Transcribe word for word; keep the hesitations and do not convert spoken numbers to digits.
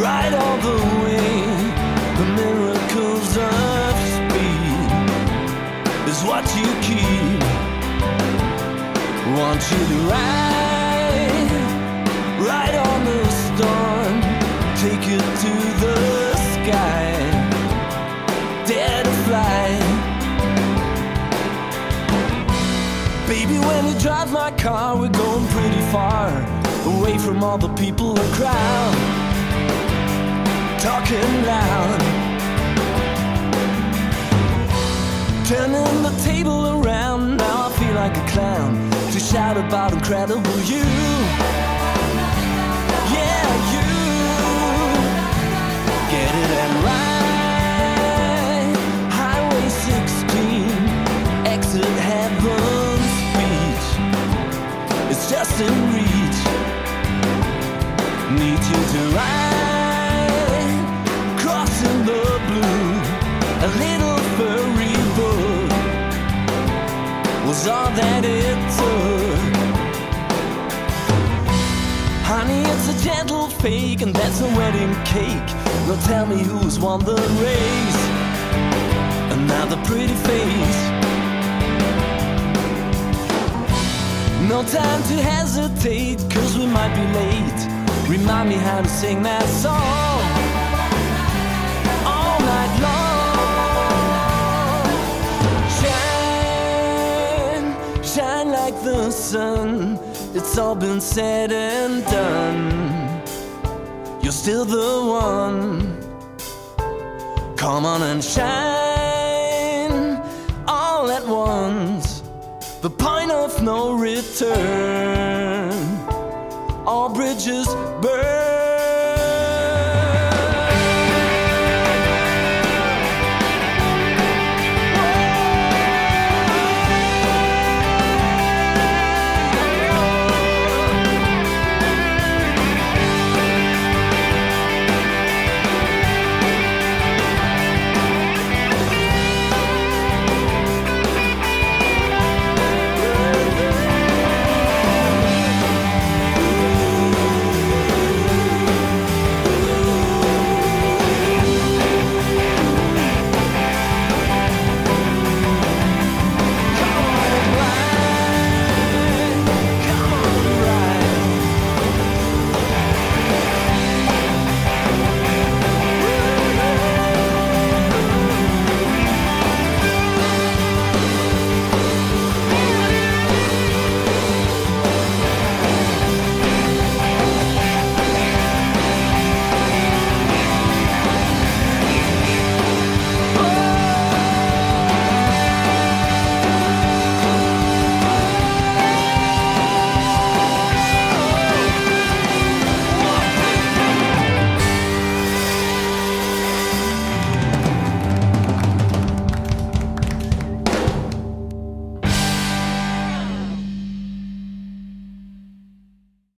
right all the way. The miracles of speed is what you keep. Want you to ride, ride on the storm, take it to the sky, dare to fly. Baby, when you drive my car, we're going pretty far, away from all the people and crowd, talking loud. Turning the table around, now I feel like a clown to shout about incredible you. Yeah, you get it and ride. Highway sixteen, exit Heaven's Beach. It's just in reach. Need you to ride, crossing the blue. A little furry book was all that it took. Honey, it's a gentle fake, and that's a wedding cake. Now tell me who's won the race. Another pretty face. No time to hesitate, cause we might be late. Remind me how to sing that song all night long. Shine, shine like the sun. It's all been said and done. You're still the one. Come on and shine all at once. The point of no return. All bridges burn.